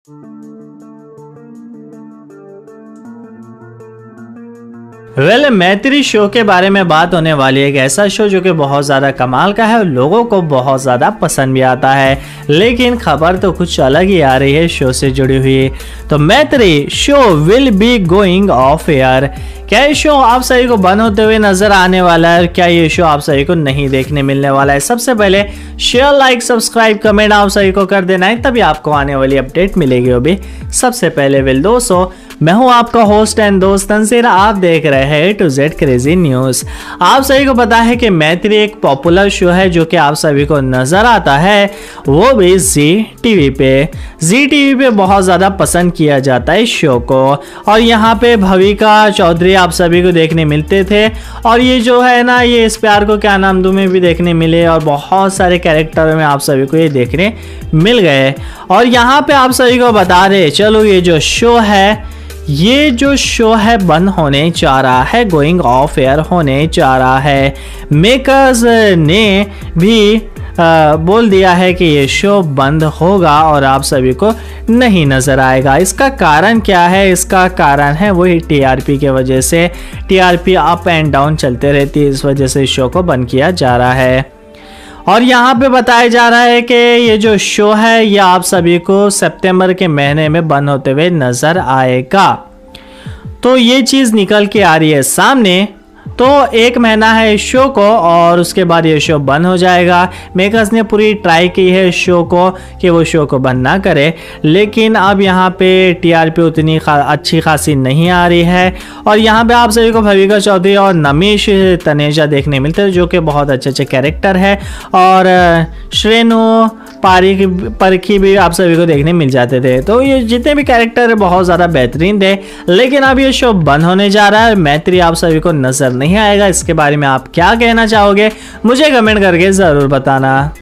मैत्री शो के बारे में बात होने वाली है। एक ऐसा शो जो कि बहुत ज़्यादा कमाल का है और लोगों को बहुत ज़्यादा पसंद भी आता है, लेकिन खबर तो कुछ अलग ही आ रही है शो से जुड़ी हुई। तो Maitri show will be going off air. क्या ये शो आप सभी को बंद होते हुए नजर आने वाला है? क्या ये शो आप सभी को नहीं देखने मिलने वाला है? सबसे पहले शेयर, लाइक, सब्सक्राइब, कमेंट आप सभी को कर देना है, तभी आपको आने वाली अपडेट मिलेगी। वो भी सबसे पहले दोस्तों, मैं हूं आपका होस्ट एंड दोस्त तंजीर, आप देख रहे हैं टू जेड क्रेजी न्यूज। आप सभी को पता है कि मैत्री एक पॉपुलर शो है जो कि आप सभी को नजर आता है, वो भी जी टीवी पे। जी टीवी पे बहुत ज्यादा पसंद किया जाता है इस शो को, और यहाँ पे भविका चौधरी आप सभी को देखने मिलते थे। और ये जो है ना, ये इस प्यार को क्या नाम दूं में भी देखने मिले, और बहुत सारे कैरेक्टरों में आप सभी को ये देखने मिल गए। और यहाँ पे आप सभी को बता रहे, चलो ये जो शो है बंद होने जा रहा है, गोइंग ऑफ एयर होने जा रहा है। मेकर्स ने भी बोल दिया है कि ये शो बंद होगा और आप सभी को नहीं नज़र आएगा। इसका कारण क्या है? इसका कारण है वही टीआरपी के वजह से। टीआरपी अप एंड डाउन चलते रहती है, इस वजह से इस शो को बंद किया जा रहा है। और यहाँ पे बताया जा रहा है कि ये जो शो है ये आप सभी को सितंबर के महीने में बंद होते हुए नजर आएगा। तो ये चीज़ निकल के आ रही है सामने। तो 1 महीना है इस शो को और उसके बाद ये शो बंद हो जाएगा। मेकर्स ने पूरी ट्राई की है इस शो को कि वो शो को बंद ना करे, लेकिन अब यहाँ पे टीआरपी उतनी अच्छी खासी नहीं आ रही है। और यहाँ पे आप सभी को भविका चौधरी और नमीश तनेजा देखने मिलते हैं जो कि बहुत अच्छे कैरेक्टर है, और श्रेनु परखी भी आप सभी को देखने मिल जाते थे। तो ये जितने भी कैरेक्टर बहुत ज़्यादा बेहतरीन थे, लेकिन अब ये शो बंद होने जा रहा है। मैत्री आप सभी को नजर नहीं आएगा। इसके बारे में आप क्या कहना चाहोगे? मुझे कमेंट करके ज़रूर बताना।